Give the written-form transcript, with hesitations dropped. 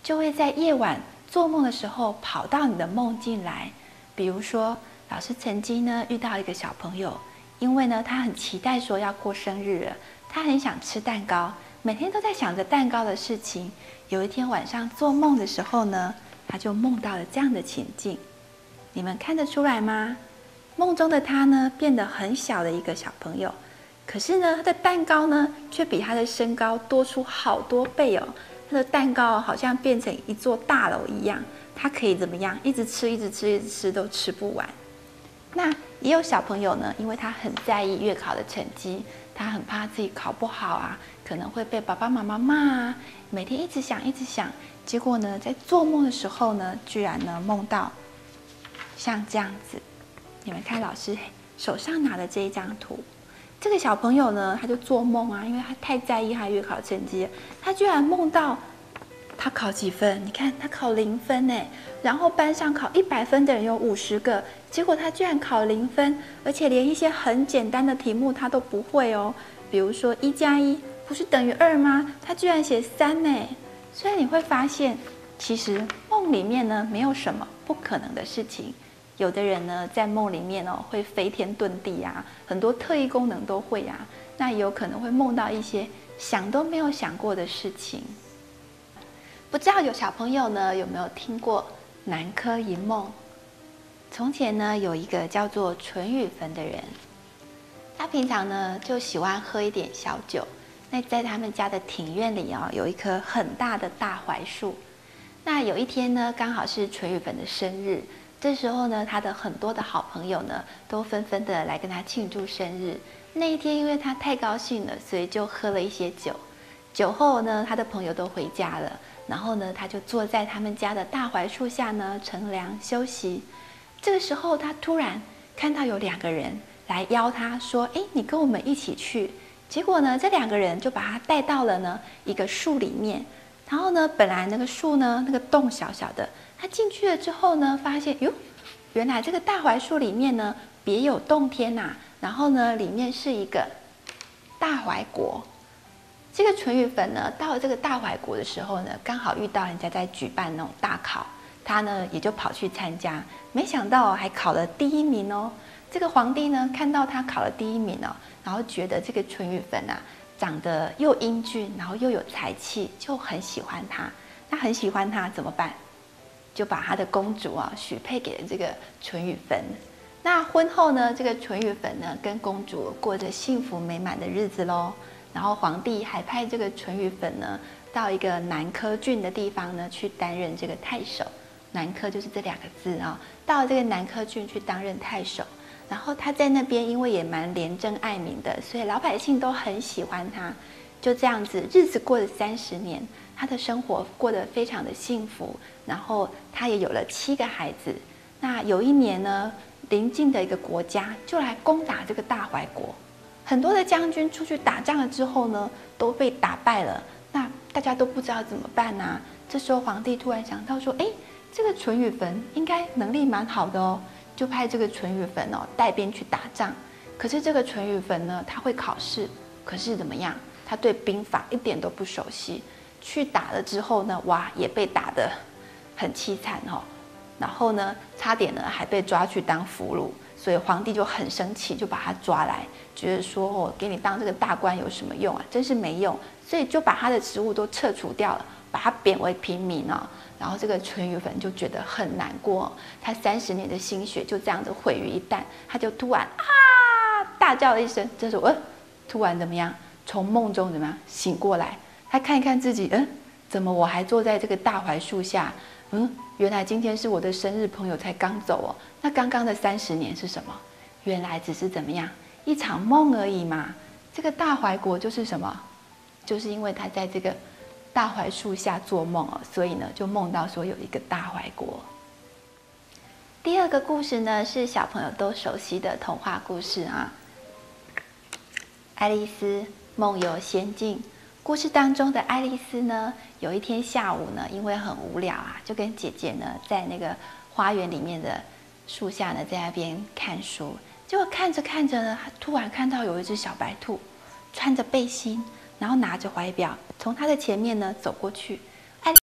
就会在夜晚做梦的时候跑到你的梦境来。比如说，老师曾经呢遇到一个小朋友，因为呢他很期待说要过生日了，他很想吃蛋糕，每天都在想着蛋糕的事情。有一天晚上做梦的时候呢，他就梦到了这样的情境，你们看得出来吗？梦中的他呢变得很小的一个小朋友，可是呢他的蛋糕呢却比他的身高多出好多倍哦。他的蛋糕好像变成一座大楼一样，他可以怎么样？一直吃，一直吃，一直吃，都吃不完。那也有小朋友呢，因为他很在意月考的成绩，他很怕自己考不好啊，可能会被爸爸妈妈骂啊，每天一直想，一直想，结果呢，在做梦的时候呢，居然呢梦到像这样子。你们看老师手上拿的这一张图，这个小朋友呢，他就做梦啊，因为他太在意他月考成绩，他居然梦到他考几分？你看他考0分哎，然后班上考100分的人有50个，结果他居然考0分，而且连一些很简单的题目他都不会哦。比如说1+1不是等于2吗？他居然写3呢。所以你会发现，其实梦里面呢没有什么不可能的事情。有的人呢在梦里面哦会飞天遁地啊，很多特异功能都会啊。那也有可能会梦到一些想都没有想过的事情。不知道有小朋友呢有没有听过南柯一梦？从前呢有一个叫做淳于棼的人，他平常呢就喜欢喝一点小酒。那在他们家的庭院里哦，有一棵很大的大槐树。那有一天呢，刚好是淳于棼的生日。这时候呢，他的很多的好朋友呢，都纷纷的来跟他庆祝生日。那一天，因为他太高兴了，所以就喝了一些酒。酒后呢，他的朋友都回家了，然后呢，他就坐在他们家的大槐树下呢，乘凉休息。这个时候，他突然看到有2个人来邀他说：“哎，你跟我们一起去。”结果呢，这2个人就把他带到了呢一个树里面。然后呢，本来那个树呢，那个洞小小的。他进去了之后呢，发现哟，原来这个大槐树里面呢别有洞天呐。然后呢，里面是一个大槐国。这个淳于棼呢，到了这个大槐国的时候呢，刚好遇到人家在举办那种大考，他呢也就跑去参加。没想到还考了第1名哦。这个皇帝呢看到他考了第1名哦，然后觉得这个淳于棼啊长得又英俊，然后又有才气，就很喜欢他。那很喜欢他怎么办？就把他的公主啊许配给了这个淳于棼。那婚后呢，这个淳于棼呢跟公主过着幸福美满的日子喽。然后皇帝还派这个淳于棼呢到一个南柯郡的地方呢去担任这个太守。南柯就是这2个字啊，到了这个南柯郡去担任太守。然后他在那边因为也蛮廉政爱民的，所以老百姓都很喜欢他。就这样子，日子过了30年。他的生活过得非常的幸福，然后他也有了7个孩子。那有一年呢，邻近的一个国家就来攻打这个大槐国，很多的将军出去打仗了之后呢，都被打败了。那大家都不知道怎么办啊。这时候皇帝突然想到说，哎，这个淳于棼应该能力蛮好的哦，就派这个淳于棼哦带兵去打仗。可是这个淳于棼呢，他会考试，可是怎么样？他对兵法一点都不熟悉。去打了之后呢，哇，也被打得很凄惨哦。然后呢，差点呢还被抓去当俘虏，所以皇帝就很生气，就把他抓来，觉得说哦，给你当这个大官有什么用啊？真是没用，所以就把他的职务都撤除掉了，把他贬为平民哦。然后这个淳于棼就觉得很难过，他30年的心血就这样子毁于一旦，他就突然啊大叫了一声，这时候突然怎么样？从梦中怎么样醒过来？他看一看自己，怎么我还坐在这个大槐树下？原来今天是我的生日，朋友才刚走哦。那刚刚的30年是什么？原来只是怎么样一场梦而已嘛。这个大槐国就是什么？就是因为他在这个大槐树下做梦哦，所以呢就梦到说有一个大槐国。第2个故事呢是小朋友都熟悉的童话故事啊，《爱丽丝梦游仙境》。故事当中的爱丽丝呢，有一天下午呢，因为很无聊啊，就跟姐姐呢在那个花园里面的树下呢，在那边看书。结果看着看着呢，她突然看到有一只小白兔，穿着背心，然后拿着怀表，从她的前面呢走过去。